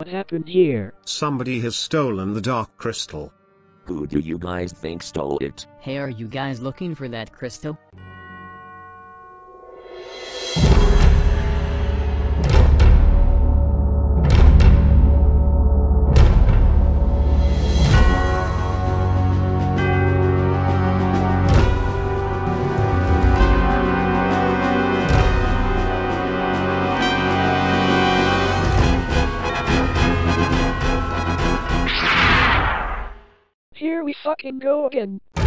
What happened here? Somebody has stolen the dark crystal. Who do you guys think stole it? Hey, are you guys looking for that crystal? Here we fucking go again.